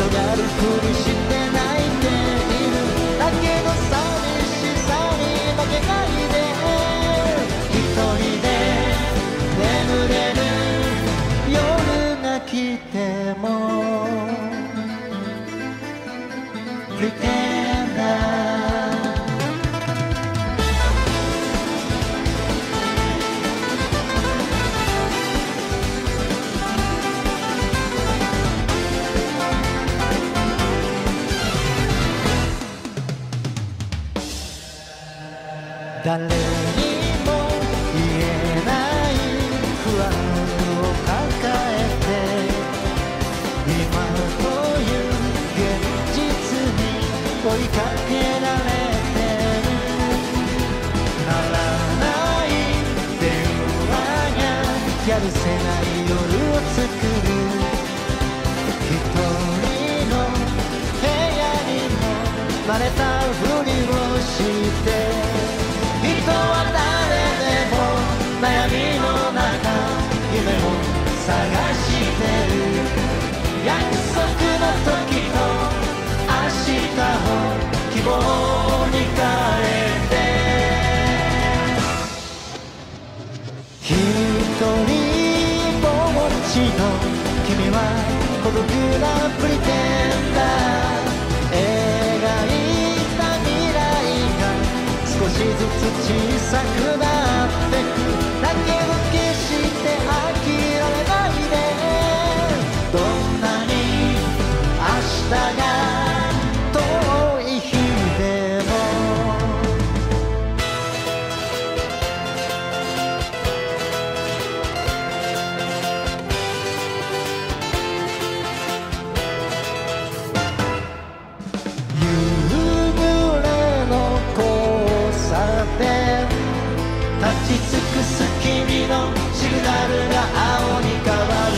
広がるふりして泣いている。だけど寂しさに負けないで、一人で眠れる夜が来ても Pretender。誰にも言えない不安を抱えて、今という現実に追いかけられてる。ならない電話がやるせない夜を作る。一人の部屋にも慣れたふりをして、人は誰でも悩みの中夢を探してる。約束の時と明日を希望に変えて、一人ぼっちの君は孤独なプリテンダー。描いた未来が少しずつ小さくなってく。だけど決して諦めないで、どんなに明日が遠い日でも。夕暮れの交差点、立ち尽くす君のシグナルが青に変わる。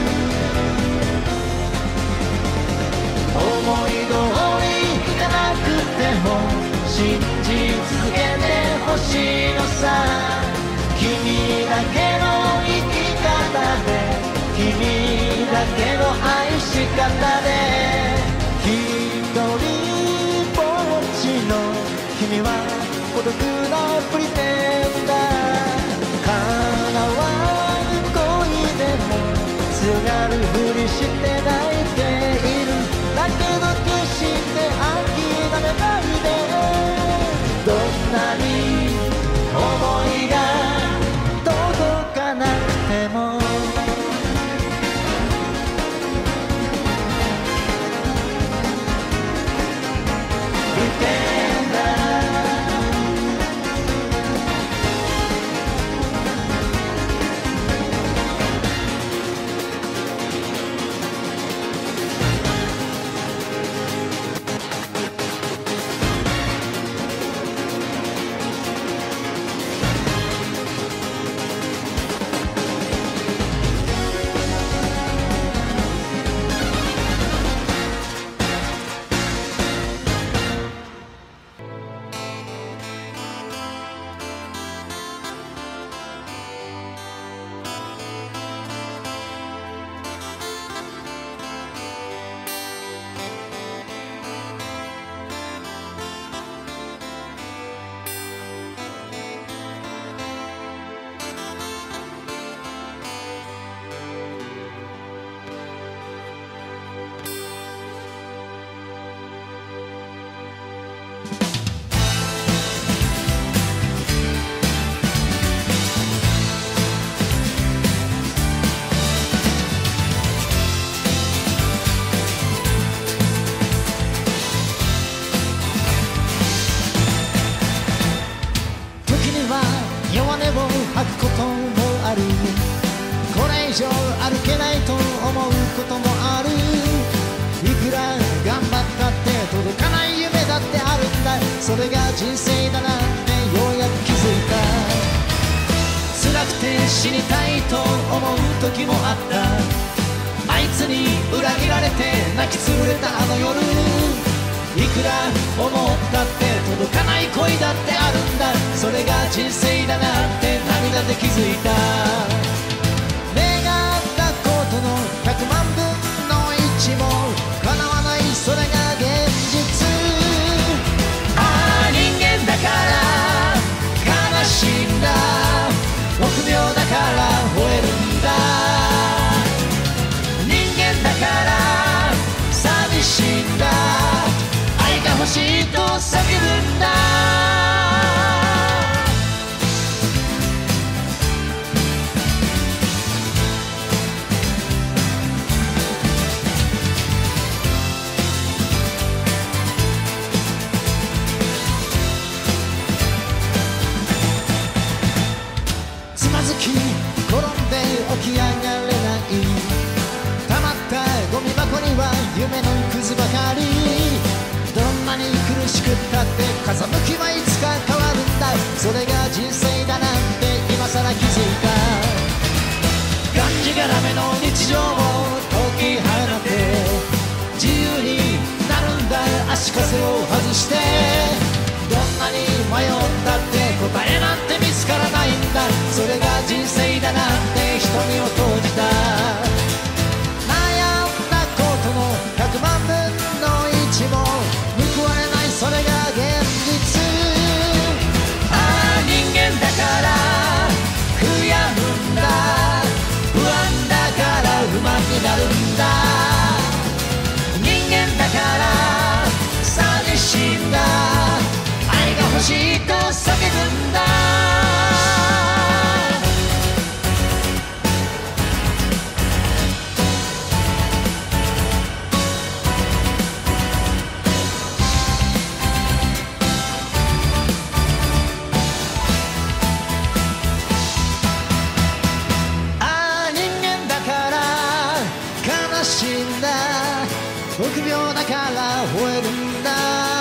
思い通りいかなくても信じ続けてほしいのさ。君だけの生き方で、君だけの愛し方で、一人ぼっちの君は孤独なプリテンダー。叶わぬ恋でも強がるふりして泣いている。だけど決して諦めないで、どんなに思いが届かなくても。吐くこともある。これ以上歩けないと思うこともある。いくら頑張ったって届かない夢だってあるんだ。それが人生だなんてようやく気づいた。辛くて死にたいと思う時もあった。あいつに裏切られて泣きつぶれたあの夜、いくら思ったって届かない恋だってあるんだ。それが人生だなんて涙で気づいた。願ったことの100万分の1も叶わんだ愛が欲しいと叫ぶんだつまずき転んで起き上がれない溜まったゴミ箱には夢のクズばかりどんなに苦しくったって風向きはいつか変わるんだそれが人生だなんて今さら気づいたがんじがらめの日常を解き放って自由になるんだ足かせを外してどんなに迷ったって答えなんて見つからないんだそれが人生だなんて瞳を閉じた悩んだことの100万分の1も報われないそれが現実ああ人間だから悔やむんだ不安だから不満になるんだ人間だから寂しいんだ愛が欲しいと叫ぶんだああ人間だから悲しいんだ臆病だから吠えるんだ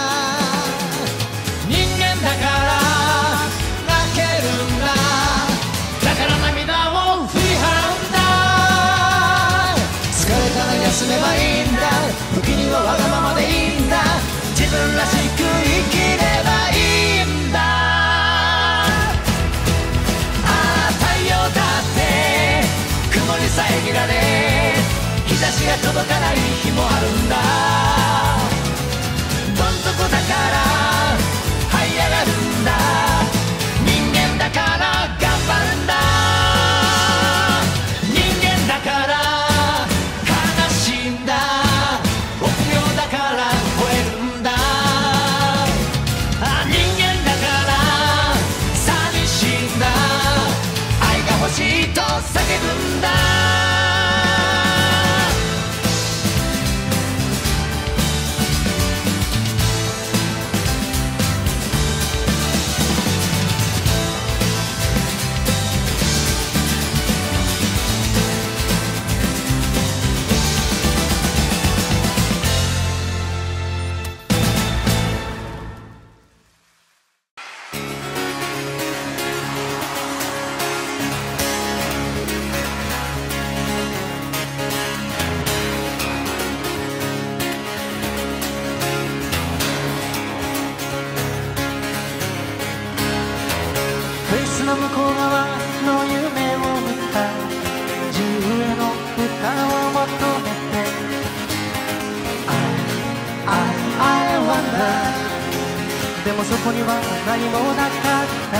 人間だから泣けるんだだから涙を振り払うんだ疲れたら休めばいいんだ時にはわがままでいいんだ自分らしく生きればいいんだああ太陽だって雲に遮られ日差しが届かない日もあるんだどん底だから這い上がるんだ人間だから頑張るんだ人間だから悲しいんだ臆病だから吠えるんだあ人間だから寂しいんだ愛が欲しいと叫ぶんだフェイスの向こう側の夢を見た自由への歌を求めて I wonder でもそこには何もなかった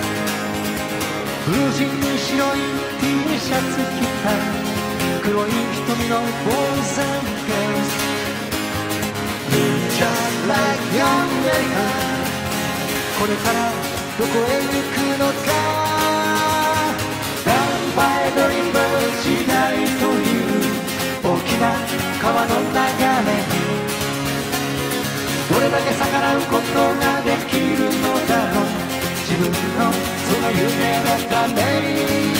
風神に白い T シャツ着た黒い瞳の Boys and Girls You just like young America これからどこへ行くのか Down by the river 時代という大きな川の流れにどれだけ逆らうことができるのだろう自分のその夢のために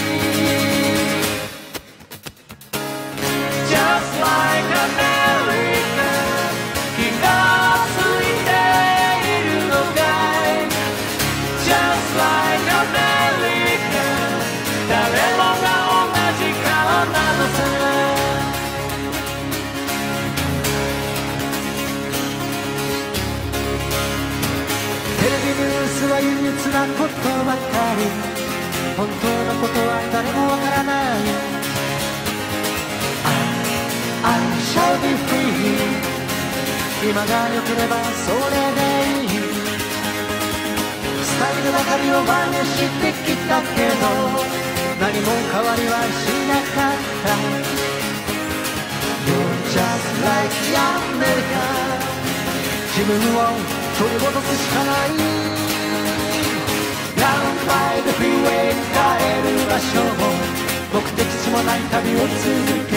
Just like America 気がついているのかい Just like America 誰もが同じ顔なのさテレビニュースは憂鬱なことばかり本当のことは誰もわからない I shall be free 今が良ければそれでいいスタイルばかりを真似してきたけど何も変わりはしなかった You're just like America 分を取り戻すしかない Down by the freeway 帰る場所も目的地もない旅を続けて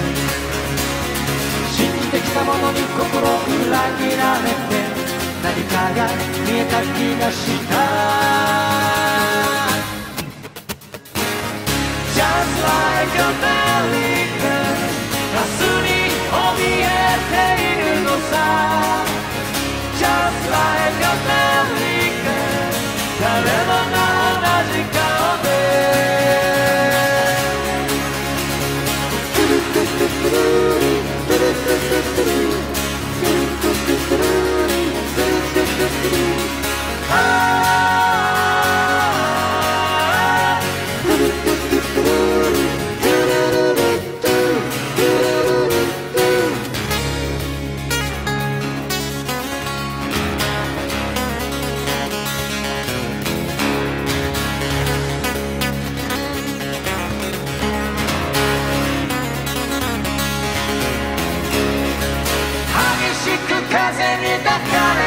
信じてきたものに心を裏切られて何かが見えた気がした Just like American 明日に怯えているのさ Just like American 誰もが同じ顔で風に抱かれ